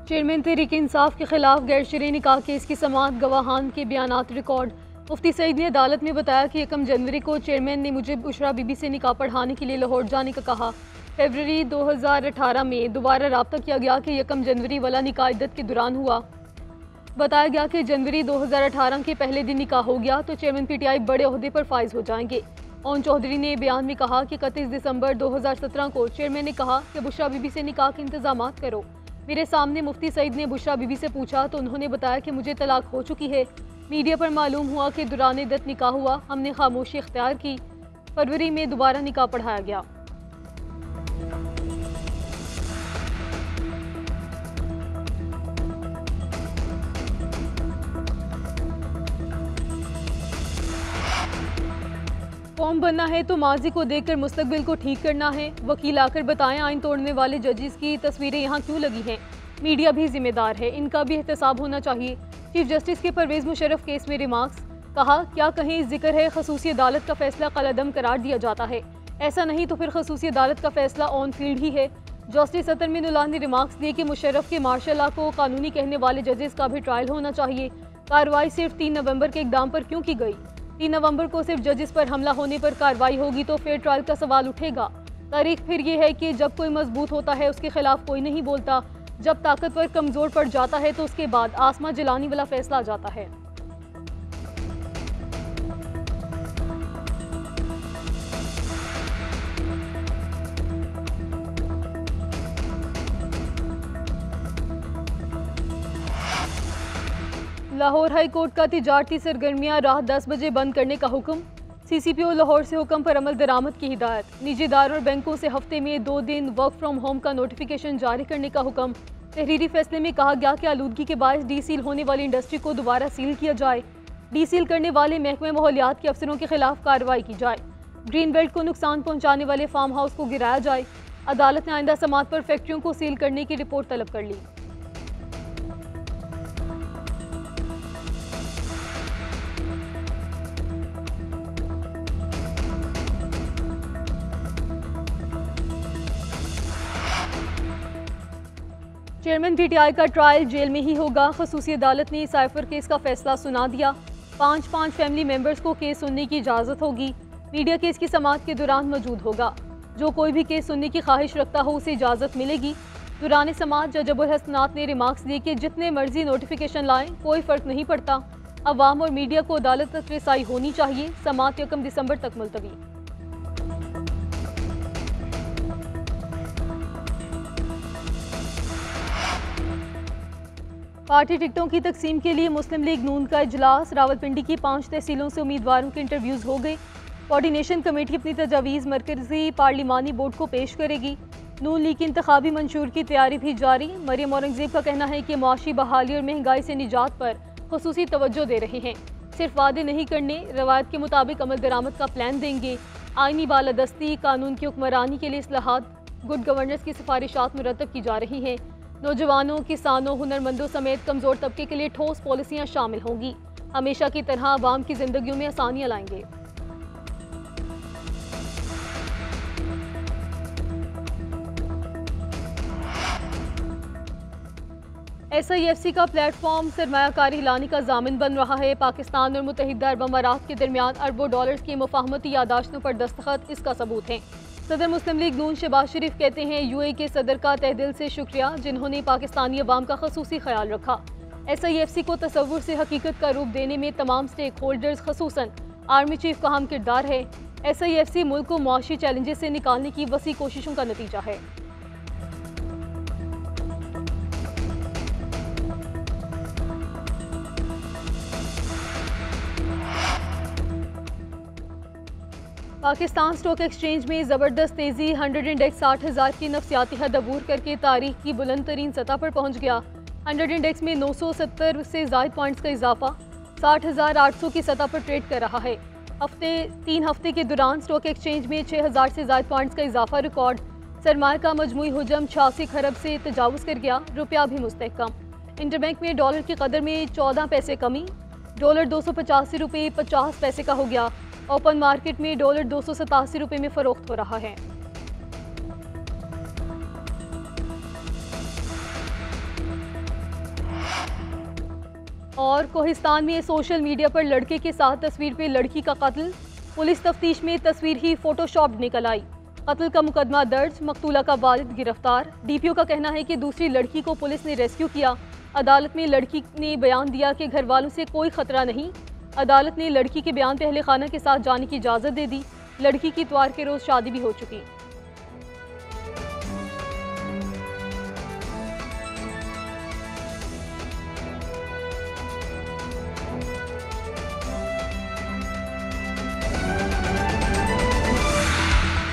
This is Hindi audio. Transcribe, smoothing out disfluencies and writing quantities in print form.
चेयरमैन तहरीक इंसाफ के खिलाफ गैर शरई निकाह केस की समाअत गवाहान के बयानात रिकॉर्ड। मुफ्ती सईद ने अदालत में बताया कि 1 जनवरी को चेयरमैन ने मुझे बुशरा बीबी से निकाह पढ़ाने के लिए लाहौर जाने का कहा। फरवरी 2018 में दोबारा रब्ता किया गया कि 1 जनवरी वाला निकाह इद्दत के दौरान हुआ। बताया गया कि जनवरी 2018 के पहले दिन निकाह हो गया तो चेयरमैन PTI बड़े ओहदे पर फाइज हो जाएंगे। ओन चौधरी ने बयान में कहा कि 31 दिसंबर 2017 को चेयरमैन ने कहा कि बुशरा बीबी से निकाह के इंतजाम करो। मेरे सामने मुफ्ती सईद ने बुशरा बीबी से पूछा तो उन्होंने बताया कि मुझे तलाक हो चुकी है। मीडिया पर मालूम हुआ कि दौरान इद्दत निकाह हुआ, हमने खामोशी इख्तियार की। फरवरी में दोबारा निकाह पढ़ाया गया। कौम बनना है तो माजी को देखकर मुस्तकबिल को ठीक करना है। वकील आकर बताएं आइन तोड़ने वाले जजेस की तस्वीरें यहाँ क्यों लगी हैं। मीडिया भी जिम्मेदार है, इनका भी एहतसाब होना चाहिए। चीफ जस्टिस के परवेज मुशर्रफ केस में रिमार्क्स। कहा क्या कहीं जिक्र है खसूसी अदालत का फैसला कलअदम करार दिया जाता है। ऐसा नहीं तो फिर खसूसी अदालत का फैसला ऑन फील्ड ही है। जस्टिस अतर मिनुल्लाह ने रिमार्क्स दिए कि मुशर्रफ के मार्शल लॉ को कानूनी कहने वाले जजेस का भी ट्रायल होना चाहिए। कार्रवाई सिर्फ 3 नवंबर के इकदाम पर क्यों की गई। 3 नवंबर को सिर्फ जजेस पर हमला होने पर कार्रवाई होगी तो फेयर ट्रायल का सवाल उठेगा। तारीख फिर ये है कि जब कोई मजबूत होता है उसके खिलाफ कोई नहीं बोलता, जब ताकतवर कमजोर पड़ जाता है तो उसके बाद आसमां जलाने वाला फैसला आ जाता है। लाहौर हाई कोर्ट का तिजारती सरगर्मियां रात 10 बजे बंद करने का हुक्म। CCPO लाहौर से हुक्म पर अमल दरामद की हिदायत। निजी इदारों और बैंकों से हफ्ते में 2 दिन वर्क फ्रॉम होम का नोटिफिकेशन जारी करने का हुक्म। तहरीरी फैसले में कहा गया कि आलूदगी के बायस डीसील होने वाली इंडस्ट्री को दोबारा सील किया जाए। डीसील करने वाले महकमे माहौलियात के अफसरों के खिलाफ कार्रवाई की जाए। ग्रीन बेल्ट को नुकसान पहुंचाने वाले फार्म हाउस को गिराया जाए। अदालत ने आइंदा समात पर फैक्ट्रियों को सील करने की रिपोर्ट तलब कर ली। चेयरमैन PTI का ट्रायल जेल में ही होगा। खसूसी अदालत ने साइफर केस का फैसला सुना दिया। 5 फैमिली मेंबर्स को केस सुनने की इजाज़त होगी। मीडिया केस की समाअत के दौरान मौजूद होगा। जो कोई भी केस सुनने की ख्वाहिश रखता हो उसे इजाज़त मिलेगी। दौरान समाअत जज अबुल हसनात ने रिमार्क्स दिए कि जितने मर्जी नोटिफिकेशन लाएं कोई फ़र्क नहीं पड़ता। अवाम और मीडिया को अदालत तक रसाई होनी चाहिए। समाअत 1 दिसंबर तक मुलतवी। पार्टी टिकटों की तकसीम के लिए मुस्लिम लीग नून का इजलास। रावलपिंडी की 5 तहसीलों से उम्मीदवारों के इंटरव्यूज़ हो गए। कोऑर्डिनेशन कमेटी अपनी तजावीज़ मरकज़ी पार्लिमानी बोर्ड को पेश करेगी। नून लीग की इंतखाबी मंशूर की तैयारी भी जारी। मरियम औरंगज़ेब का कहना है कि मुआशी बहाली और महंगाई से निजात पर खुसूसी तवज्जो दे रहे हैं। सिर्फ वादे नहीं करने, रवायत के मुताबिक अमल दरामद का प्लान देंगे। आइनी बालादस्ती, कानून की हुक्मरानी के लिए इस्लाहात, गुड गवर्नेंस की सिफारिशात मुरतब की जा रही हैं। नौजवानों, किसानों, हुनरमंदों समेत कमज़ोर तबके के लिए ठोस पॉलिसियाँ शामिल होंगी। हमेशा की तरह आवाम की जिंदगियों में आसानियाँ लाएंगे। SIFC का प्लेटफॉर्म सरमायाकारी लाने का जामिन बन रहा है। पाकिस्तान और मुत्तहिदा अरब अमारात के दरमियान अरबों डॉलर्स की मुफाहमती यादाश्तों पर दस्तखत इसका सबूत हैं। सदर मुस्लिम लीग नून शहबाज शरीफ कहते हैं UAE के सदर का तहदिल से शुक्रिया जिन्होंने पाकिस्तानी अवाम का खसूसी ख्याल रखा। SIFC को तसव्वुर से हकीकत का रूप देने में तमाम स्टेक होल्डर्स खसूसन आर्मी चीफ का अहम किरदार है। SIFC मुल्क को मुआशी चैलेंजेस से निकालने की वसी कोशिशों का नतीजा है। पाकिस्तान स्टॉक एक्सचेंज में ज़बरदस्त तेज़ी। 100 इंडेक्स 60,000 की नफसियाती हद अबूर करके तारीख की बुलंद तरीन सतह पर पहुँच गया। 100 इंडेक्स में 970 से ज़ायद पॉइंट्स का इजाफा 60,800 की सतह पर ट्रेड कर रहा है। 3 हफ्ते के दौरान स्टॉक एक्सचेंज में 6,000 से ज़ायद पॉइंट्स का इजाफा रिकॉर्ड। सरमाए का मजमूई हुजम 86 खरब से तजावुज़ कर गया। रुपया भी मुस्तहकम। इंटरबैंक में डॉलर की कदर में 14 पैसे कमी। डॉलर 285 रुपये 50 पैसे का हो गया। ओपन मार्केट में डॉलर 287 रुपये में फरोख्त हो रहा है। और कोहिस्तान में सोशल मीडिया पर लड़के के साथ तस्वीर पे लड़की का कत्ल, पुलिस तफ्तीश में तस्वीर ही फोटोशॉप निकल आई। कत्ल का मुकदमा दर्ज, मकतूला का वालिद गिरफ्तार। डीपीओ का कहना है कि दूसरी लड़की को पुलिस ने रेस्क्यू किया। अदालत में लड़की ने बयान दिया कि घर वालों से कोई खतरा नहीं। अदालत ने लड़की के बयान पे अहले खाना के साथ जाने की इजाज़त दे दी। लड़की की इतवार के रोज़ शादी भी हो चुकी।